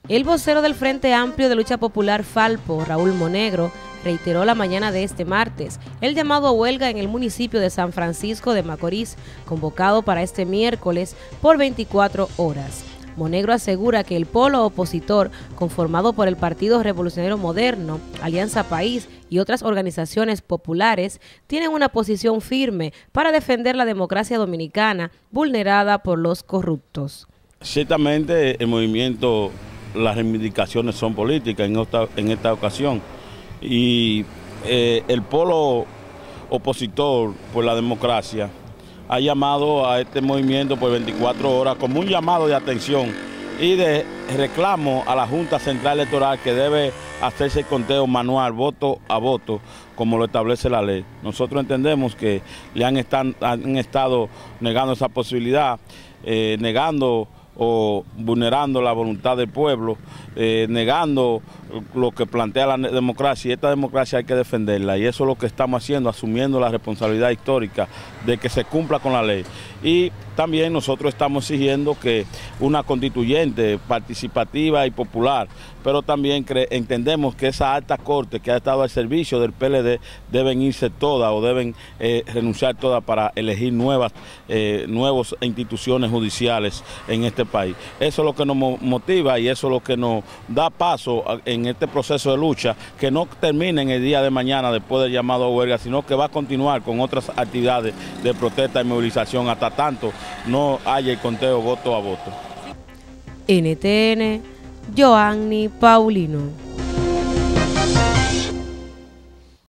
El vocero del Frente Amplio de Lucha Popular Falpo, Raúl Monegro, reiteró la mañana de este martes el llamado a huelga en el municipio de San Francisco de Macorís, convocado para este miércoles por 24 horas. Monegro asegura que el polo opositor, conformado por el Partido Revolucionario Moderno, Alianza País y otras organizaciones populares, tienen una posición firme para defender la democracia dominicana vulnerada por los corruptos. Ciertamente el movimiento, las reivindicaciones son políticas en esta ocasión y el polo opositor por la democracia ha llamado a este movimiento por 24 horas como un llamado de atención y de reclamo a la Junta Central Electoral que debe hacerse el conteo manual, voto a voto, como lo establece la ley. Nosotros entendemos que han estado negando esa posibilidad, negando o vulnerando la voluntad del pueblo, negando lo que plantea la democracia, y esta democracia hay que defenderla, y eso es lo que estamos haciendo, asumiendo la responsabilidad histórica de que se cumpla con la ley. Y también nosotros estamos exigiendo que una constituyente participativa y popular, pero también entendemos que esa alta corte que ha estado al servicio del PLD deben irse todas o deben renunciar todas para elegir nuevas instituciones judiciales en este país. Eso es lo que nos motiva y eso es lo que nos da paso en este proceso de lucha, que no termine en el día de mañana después del llamado a huelga, sino que va a continuar con otras actividades de protesta y movilización hasta tanto no haya el conteo voto a voto. NTN, Joanny Paulino.